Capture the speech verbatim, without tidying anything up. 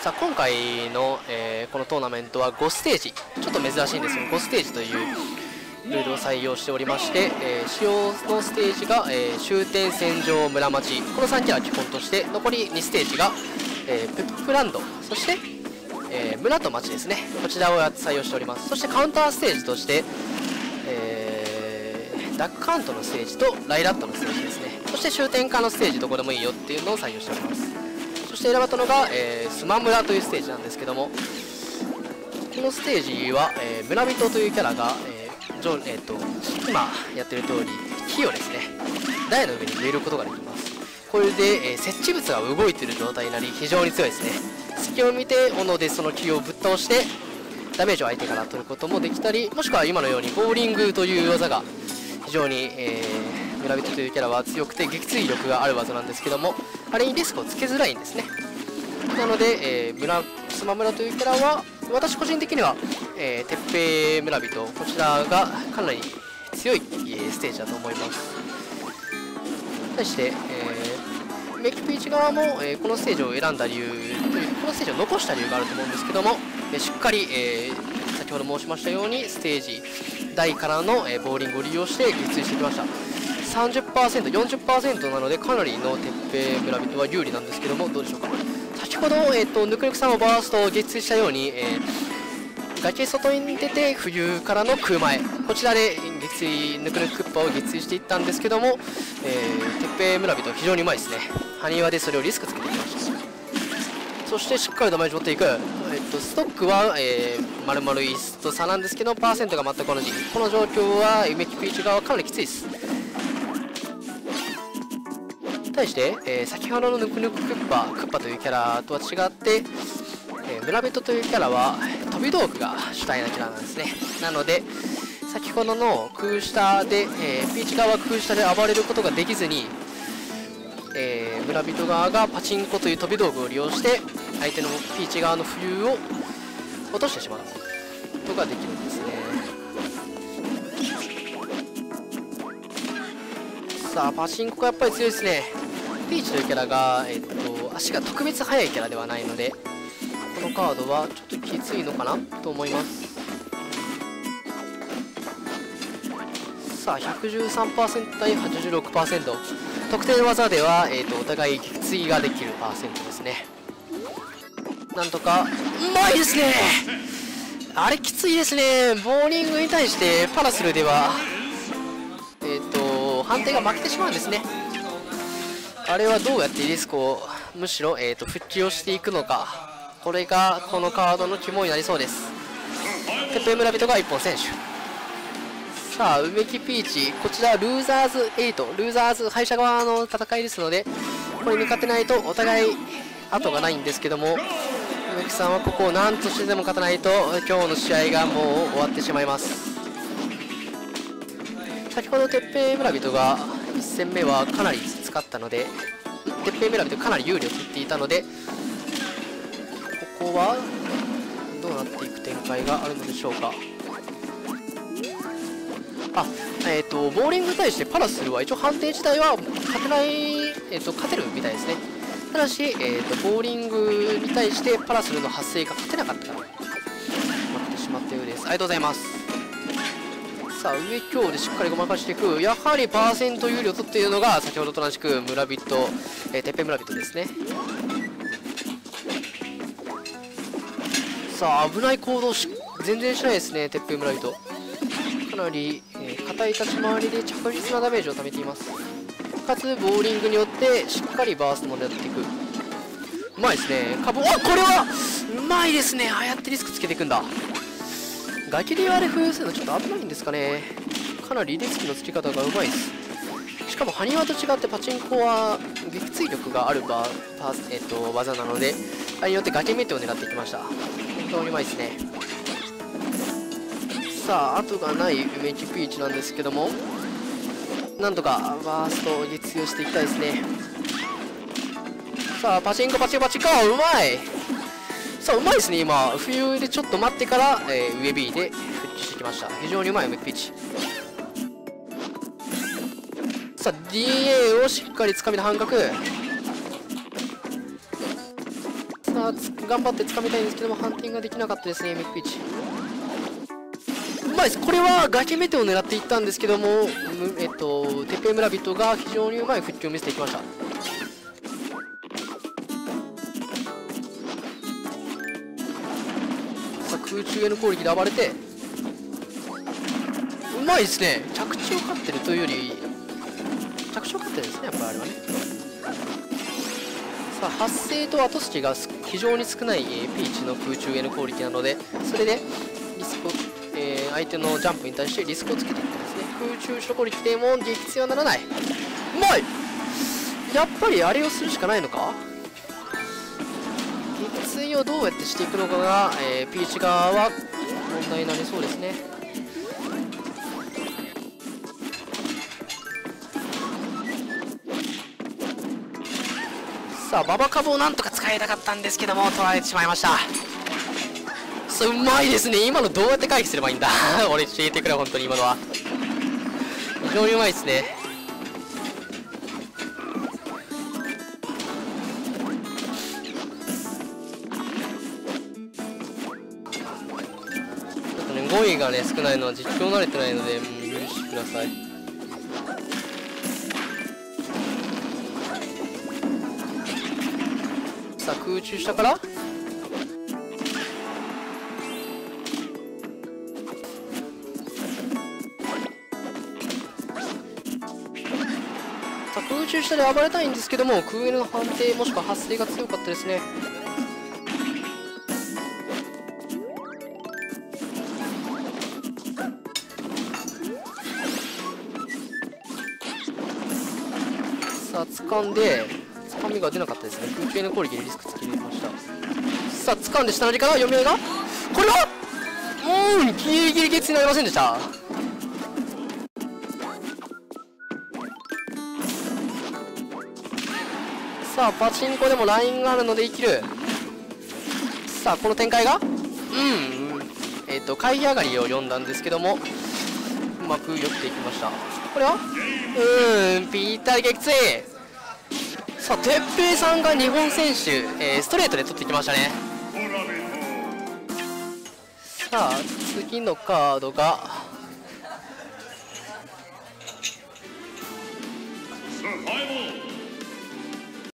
さあ今回の、えー、このトーナメントはごステージ、ちょっと珍しいんですよ。ごステージというルールを採用しておりまして、えー、使用のステージが、えー、終点、戦場、村町、このさんキャラ基本として、残りにステージが、えー、プップランド、そして、えー、村と町ですね、こちらを採用しております。そしてカウンターステージとして、えー、ダックハントのステージとライラットのステージですね、そして終点化のステージ、どこでもいいよっていうのを採用しております。そして選ばれたのが、えー、スマ村というステージなんですけども、このステージは、えー、村人というキャラが、えージョえー、と今やってる通り木をですね台の上に植えることができます。これで、えー、設置物が動いている状態になり非常に強いですね。隙を見て斧でその木をぶっ倒してダメージを相手から取ることもできたり、もしくは今のようにボーリングという技が非常に、えー、村人というキャラは強くて撃墜力がある技なんですけども、あれにリスクをつけづらいんですね。なので、えー、村スマ村というキャラは私個人的には、えー、鉄平村人、こちらがかなり強い、えー、ステージだと思います。対して、えー、メキピーチ側も、えー、このステージを選んだ理由というこのステージを残した理由があると思うんですけども、えー、しっかり、えー、先ほど申しましたようにステージ台からの、えー、ボーリングを利用して撃墜してきました。さんじゅっパーセント、よんじゅっパーセント なのでかなりの鉄平村人は有利なんですけども、どうでしょうか。先ほど、えー、とぬくぬくさんをバースト撃墜したように、えー、崖外に出て冬からの空前、こちらで撃墜ぬくぬくクッパを撃墜していったんですけども、えー、鉄平村人は非常にうまいですね。埴輪でそれをリスクつけていきました。そしてしっかりダメージ持っていく、えー、とストックは、えー、丸々いちと差なんですけどパーセントが全く同じ。この状況はメキピーチ側はかなりきついです。対して、えー、先ほどのぬくぬくクッパクッパというキャラとは違って、えー、村人というキャラは飛び道具が主体なキャラなんですね。なので先ほどの空下で、えー、ピーチ側は空下で暴れることができずに、えー、村人側がパチンコという飛び道具を利用して相手のピーチ側の浮遊を落としてしまうことができるんですね。さあパチンコがやっぱり強いですね。ピーチというキャラが、えっと、足が特別速いキャラではないので、このカードはちょっときついのかなと思います。さあ ひゃくじゅうさんパーセント 対 はちじゅうろくパーセント、 特定の技では、えっと、お互い撃墜ができるパーセントですね。なんとかうまいですね。あれきついですね。ボーリングに対してパラスルではえっと判定が負けてしまうんですね。あれはどうやってリスクをむしろ、えー、と復帰をしていくのか、これがこのカードの肝になりそうです。鉄平村人がいっぽん選手。さあ梅木ピーチ、こちらルーザーズはち、ルーザーズ敗者側の戦いですので、これに勝てないとお互い後がないんですけども、梅木さんはここを何としてでも勝たないと今日の試合がもう終わってしまいます。先ほど鉄平村人がいち戦目はかなり使ったので、鉄平村人かなり有利を取っていたので、ここはどうなっていく展開があるのでしょうか。あ、えっ、ー、とボーリングに対してパラスルは一応判定自体は勝てない、えー、と勝てるみたいですね。ただし、えー、とボーリングに対してパラスルの発生が勝てなかったから負けてしまったようです。ありがとうございます。さあ上強でしっかりごまかしていく。やはりパーセント有利を取っているのが先ほどと同じく村人、えー、鉄平村人ですね。さあ危ない行動し全然しないですね。鉄平村人かなり硬、えー、い立ち回りで着実なダメージを貯めています。かつボーリングによってしっかりバーストも狙っていく。うまいですね。カボ、あ、これはうまいですね。ああやってリスクつけていくんだ。ガキであれ浮遊するのちょっと危ないんですかね。かなりリスクのつき方がうまいです。しかも埴輪と違ってパチンコは撃墜力があるバーパー、えー、と技なので、あれによって崖メテを狙っていきました。本当にうまいですね。さあ後がない梅木ピーチなんですけども、なんとかバーストを撃墜していきたいですね。さあパチンコパチンコパチンコ、うまい。さあうまいですね。今冬でちょっと待ってから、えー、上 B で復帰してきました。非常にうまい梅木ピーチ。さあ ディーエー をしっかりつかみの半角。ささあつ頑張って掴みたいんですけども、判定ができなかったですね。ミックイチうまいです。これは崖メテを狙っていったんですけども、えっとテッペイ村人が非常にうまい復帰を見せていきました。さあ空中への攻撃で暴れて、うまいですね。着地を勝ってるというより着地を勝ってるんですね、やっぱりあれはね。さあ発生と後付けが非常に少ない、えー、ピーチの空中への攻撃なので、それでリスクを、えー、相手のジャンプに対してリスクをつけていってですね、空中後ろ攻撃でも撃墜はならない。うまい。やっぱりあれをするしかないのか。撃墜をどうやってしていくのかが、えー、ピーチ側は問題になりそうですね。さあババカブをなんとか使いたかったんですけども、取られてしまいました。そううまいですね。今のどうやって回避すればいいんだ俺教えてくれ、本当に今のは非常にうまいですね。ちょっとね語彙がね少ないのは実況慣れてないので、うん、許してください。さあ空中下からさあ空中下で暴れたいんですけども、空上の判定もしくは発生が強かったですね。さあ掴んで掴みが出なかったですね。空中への攻撃でリスクつけれました。さあ掴んで下乗りから読み合いが、これはうーんギリギリゲッツになりませんでした。さあパチンコでもラインがあるので生きる。さあこの展開がうんえっ、ー、と回避上がりを読んだんですけども、うまく寄っていきました。これはうーんぴったり撃墜。さあてっぺいさんが日本選手、えー、ストレートで取ってきましたね。さあ次のカードが